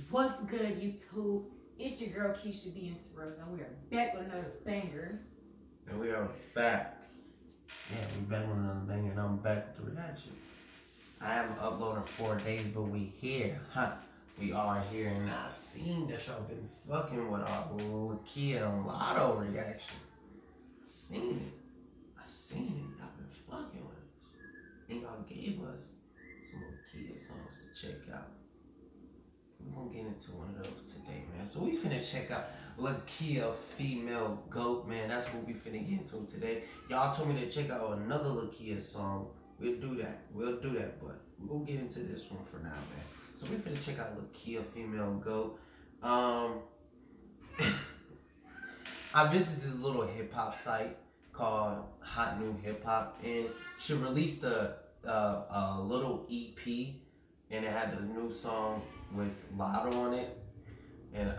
What's good, YouTube? It's your girl Keisha B and Terrell, and we are back with another banger. And we are back. Yeah, we're back with another banger, and I'm back with the reaction. I haven't uploaded 4 days, but we here, huh? We are here, and I seen that y'all been fucking with our Lakeyah and Lotto reaction. I seen it. Y'all been fucking with us. And y'all gave us some Lakeyah songs to check out. We're gonna get into one of those today, man. So we finna check out Lakeyah, female GOAT, man. That's what we finna get into today. Y'all told me to check out another Lakeyah song. We'll do that, but we'll get into this one for now, man. So we finna check out Lakeyah, female GOAT. I visited this little hip hop site called Hot New Hip Hop, and she released a little EP, and it had this new song with Lotto on it, and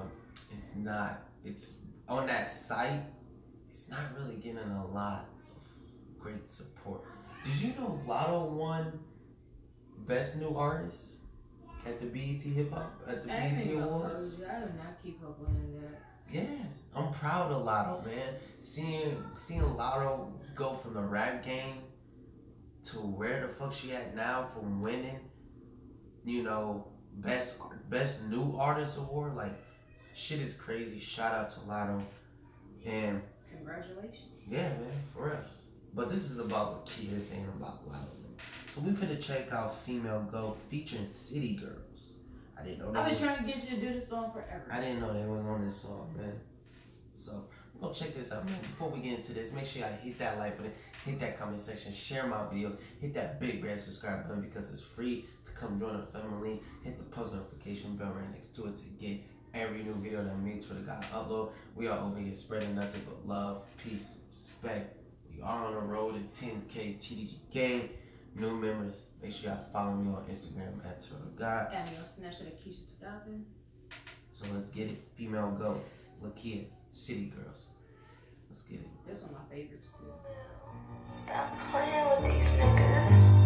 it's on that site, it's not really getting a lot of great support. Did you know Lotto won Best New Artist at the BET Hip Hop, at the BET Awards? I do not keep up with that. Yeah, I'm proud of Lotto, man. Seeing Lotto go from the rap game to where the fuck she at now, from winning, you know, best new artist award, like, shit is crazy. Shout out to Lotto, and congratulations. Yeah, man, for real. But this is about Lakeyah, this ain't about Lotto, man. So we finna check out Female GOAT featuring City Girls. I didn't know that. I've been trying to get you to do this song forever. I didn't know they was on this song, man. So we're gonna check this out, man. Before we get into this, make sure y'all hit that like button, hit that comment section, share my videos, hit that big red subscribe button because it's free to come join the family. Hit the post notification bell right next to it to get every new video that me, TurrellDAGod, upload. We are over here spreading nothing but love, peace, respect. We are on the road to 10K TDG gang. New members, make sure y'all follow me on Instagram at TurrellDAGod. And me on Snapchat at Keisha2000. So let's get it. Female GOAT, Lakeyah, City Girls. Let's get it. That's one of my favorites too. Stop playing with these niggas.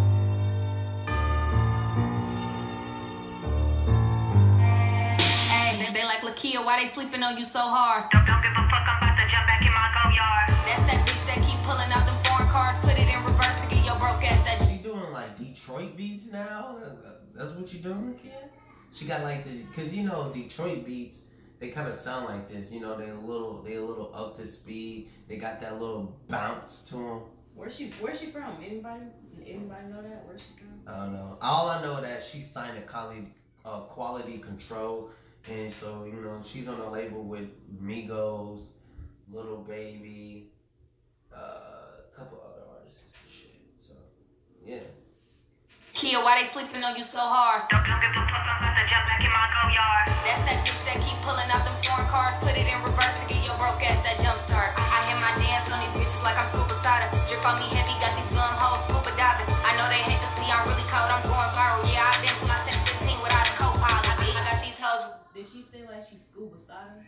Hey, they like Lakeyah, why they sleeping on you so hard? Don't give a fuck, I'm about to jump back in my go yard. That's that bitch that keep pulling out them foreign cars, put it in reverse to get your broke ass that. She doing like Detroit beats now? That's what you doing, Lakeyah? She got like cause you know Detroit beats, they kind of sound like this, you know, they a little up to speed. They got that little bounce to them. Where's she from? Anybody know that? Where's she from? I don't know. All I know that she signed a quality control, and so you know she's on a label with Migos, Little Baby, a couple other artists and shit. So yeah. Lakeyah, why they sleeping on you so hard? Don't give a fuck, I'm about to jump back in my go yard. That's that bitch that keep pulling out them foreign cars, put it in reverse to get your broke ass that jump start. I hear my dance on these bitches like I'm scuba soda. Drip on me heavy, got these glum hoes scuba diving. I know they hate to see I'm really cold, I'm going viral. Yeah, I did till I sent 15 without a co-pilot. I got these hoes. Did she say like she's scuba soda?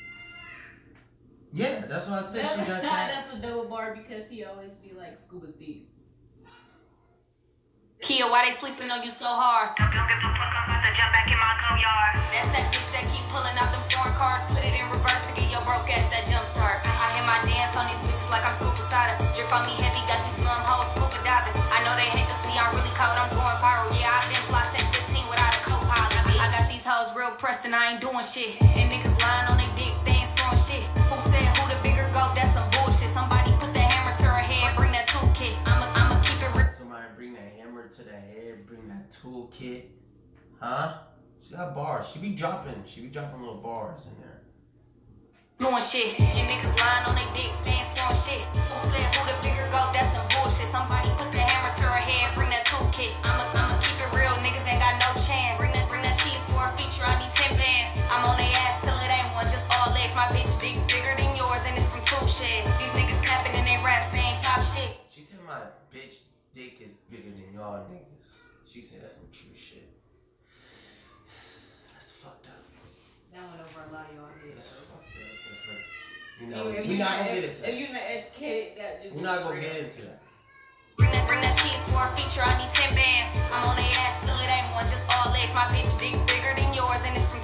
Yeah, that's what I said. She got that. That's a double bar because he always be like scuba Steve. Lakeyah, why they sleeping on you so hard? Don't give a fuck, I'm about to jump back in my go yard. That's that bitch that keep pulling out them foreign cars, put it in reverse to get your broke ass that jump start. I hear my dance on these bitches like I'm scuba soda. Drip on me heavy, got these glum hoes scuba diving. I know they hate to see I'm really cold, I'm going viral. Yeah, I did till I sent 15 without a co-pilot. I got these hoes real pressed and I ain't doing shit. And niggas lying on they dick, they ain't throwing shit. Who said who the bigger GOAT? That's some bullshit. Somebody put the hammer to her head, bring that toolkit. I'ma keep it real. Somebody bring that hammer to the head, bring that toolkit. Huh? She got bars. She be dropping little bars in there. Doing shit. And niggas lying on they dick, they ain't throwing shit. Who said who the bigger GOAT? That's some bullshit. Somebody put the hammer to her head, bring that toolkit. I'ma keep it real, niggas ain't got no chance. Bring that cheese for a feature, I need 10 bands. I'm on they ass till it ain't one, just all legs. My bitch dick bigger than yours and it's from tool shit. These niggas capping in they raps, they ain't pop shit. She said my bitch dick is bigger than y'all niggas. She said that's some true shit. That's fucked up. That went over a lot of y'all heads. That's fucked up. You know, we're not gonna get into that. If you're not educated, that just we're not gonna get into that. Bring that cheese for a feature, I need 10 bands. I'm on they ass till it ain't one, just all legs. My bitch dick bigger than yours and it's from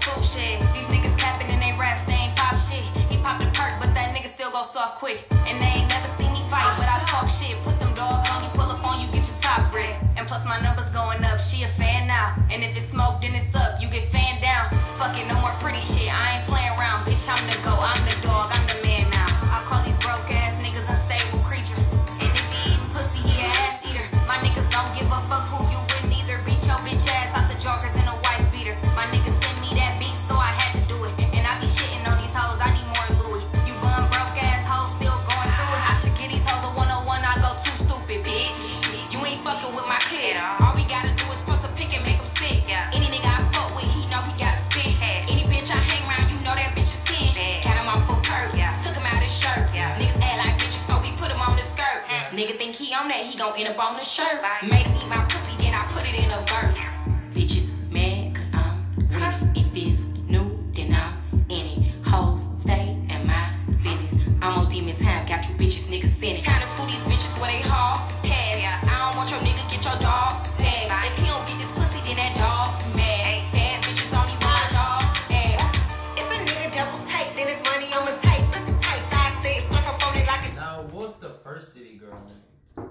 quick. And they ain't never seen me fight, but I talk shit. Put them dogs on you, pull up on you, get your top red. And plus my numbers going up, she a fan now. And if it's smoke, then it's up, you get fanned down. Fuck it, no more pretty shit, I ain't playing around. Bitch, I'm the go, I'm the dog, I'm the man now. I call these broke ass niggas unstable creatures. And if he eatin' pussy, he a ass eater. My niggas don't give a fuck who you with neither. Beat your bitch ass out the joggers in a wife beater. My niggas send me that beat, so I had to do it. And I be shitting on these hoes, I need more Louis. You bum broke ass hoes still going through it. I should get these hoes a 101, I go too stupid, bitch. You ain't fucking with my kid. All we gotta do is post a pic and make him sick. Any nigga I fuck with, he know he got spit. Any bitch I hang around, you know that bitch is 10. Count him off full curve, took him out his shirt. Niggas act like bitches, so we put him on the skirt. Nigga think he on that, he gon' end up on the shirt. Made him eat my pussy, then I put it in a verse. Bitches mad cause I'm winning. If it's new, then I'm in it. Hoes stay in my business. I'm on demon time, got you bitches niggas sinning. Time to school these bitches where they haul pass. I don't want your nigga get your dog bag. If he don't get this pussy, then that dog mad. Bad bitches only want dog ass. If a nigga double take, then it's money I'ma take. Pussy tight, thighs thick, stuck up on it like a. Now, what's the first city girl name?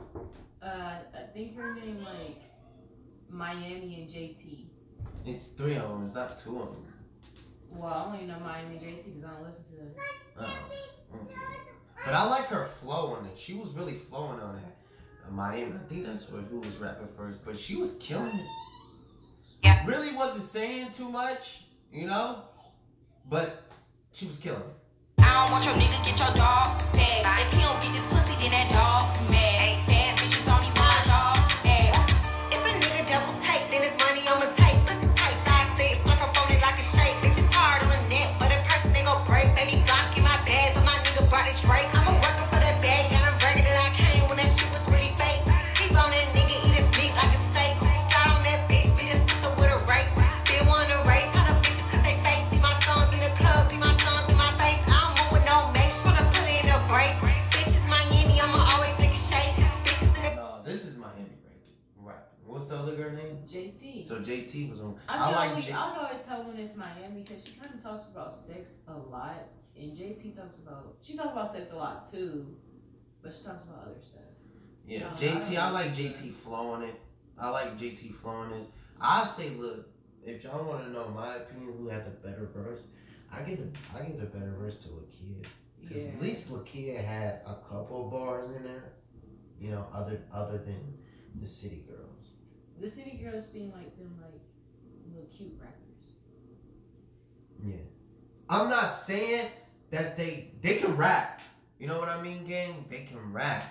I think her name like Miami and JT. It's 3 of them. It's not 2 of them. Well, I only know Miami and JT because I don't listen to them. Oh, okay. But I like her flow on it. She was really flowing on that. Miami, I think that's who was rapping first, but she was killing it. Yeah. Really wasn't saying too much, you know, but she was killing it. I don't want your nigga get your dog bag. If he don't get this pussy, then that dog mad. Bad bitches only want dog ass. If a nigga double take, then it's money I'ma take. Pussy tight, thighs thick, stuck up on it like a shake. Bitches hard on the neck, but a person they gon' break. Baby Glock in my bag, but my nigga brought it straight. I'm working for that bag, and I'm bragging that I came when that shit was really fake. Keep on that nigga, eat his meat like a steak. Slide on that bitch, beat his sister with a rape. Didn't wanna race, how the bitches cause they fake. See my songs in the club, see my songs in my face. I don't move with no make, tryna put it in a break. Bitches Miami, I'ma always make it shake. Bitches in the. No, this is Miami right. What's the other girl name? JT. So JT was on. I always tell when it's Miami because she kind of talks about sex a lot, and JT talks about sex a lot too, but she talks about other stuff. Yeah, JT. I like JT flowing it. I like JT flowing this. I say, look, if y'all want to know my opinion, who had the better verse, I give the better verse to Lakeyah. Because at least Lakeyah had a couple bars in there, you know, other than the city girls. The city girls seem like them like little cute rappers. Yeah. I'm not saying that they can rap. You know what I mean, gang? They can rap.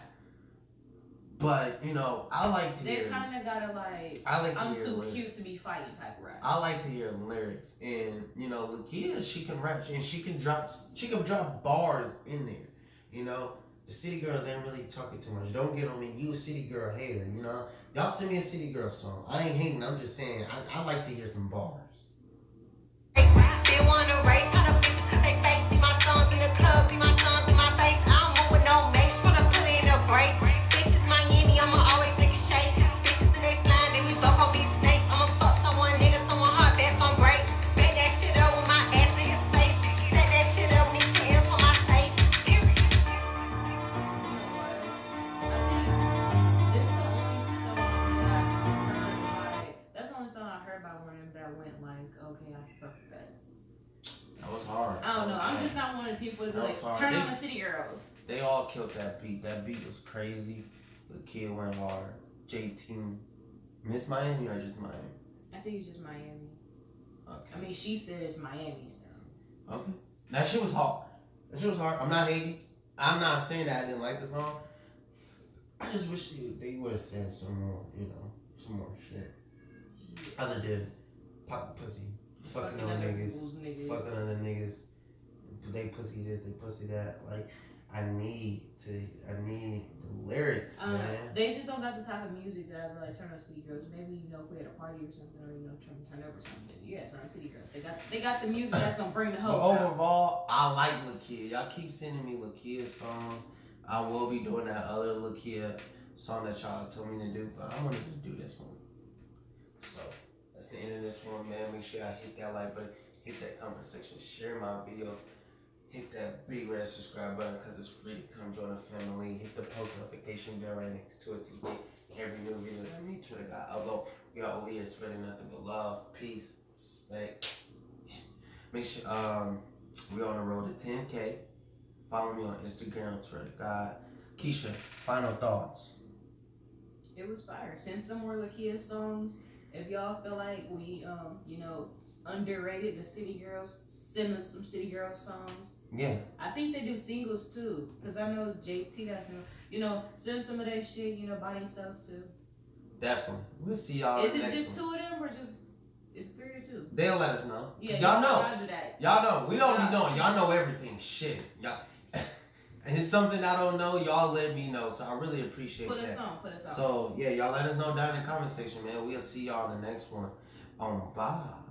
But, you know, I like to hear... They kind of gotta like... I'm too cute to be fighting type of rap. I like to hear lyrics. And, you know, Lakeyah, she can rap. And she can drop bars in there. You know? The city girls ain't really talking too much. Don't get on me. You a city girl hater, you know? Y'all send me a city girl song. I ain't hating. I'm just saying I like to hear some bars. They wanna race, how the bitches cause they fake. See my songs in the club, see my songs in my face. I don't move with no make, tryna put it in a break. Bitches Miami, I'ma always make it shake. Bitches in they slime, then we both gon' be snakes. I'ma fuck someone, nigga, someone hard, that's gon' break. Bake that shit up with my ass in his face. Set that shit up, need to hands for my face. That was hard. I don't know. I'm just not one of the people to be like, turn on the city girls. They all killed that beat. That beat was crazy. The kid went hard. JT. Miss Miami or just Miami? I think it's just Miami. Okay. I mean, she said it's Miami, so. Okay. That shit was hard. That shit was hard. I'm not hating. I'm not saying that I didn't like the song. I just wish they would have said some more, you know, some more shit. Other than pop pussy. Fucking on niggas. Fucking on the niggas. They pussy this, they pussy that. Like, I need the lyrics, man. They just don't got the type of music that I would like turn on city girls. Maybe, you know, if we had a party or something, or, you know, trying to turn over something. Yeah, turn on city girls. They got the music that's gonna bring the hoes out. Overall, I like Lakeyah. Y'all keep sending me Lakeyah songs. I will be doing that other Lakeyah song that y'all told me to do, but I wanted to do this one. So that's the end of this one, man. Make sure I hit that like button, hit that comment section, share my videos. hit that big red subscribe button because it's free to come join the family. Hit the post notification bell right next to it to get every new video that me, TurrellDAGod. Although we are over here spreading nothing but love, peace, respect. Yeah. Make sure we're on the road to 10K. Follow me on Instagram, TurrellDAGod. Keisha, final thoughts. It was fire. Send some more Lakeyah songs. If y'all feel like we, underrated the City Girls, send us some City Girls songs. Yeah. I think they do singles too, because I know JT does, send some of that shit, body stuff too. Definitely. We'll see y'all. Is it just 2 of them or just, it's 3 or 2? They'll let us know. Yeah, y'all know. Y'all do that. Y'all know. We don't be knowing. Y'all know everything. Shit. Y'all. And it's something I don't know, y'all let me know. So I really appreciate that. Put us on. So yeah, y'all let us know down in the comment section, man. We'll see y'all in the next one. Bye.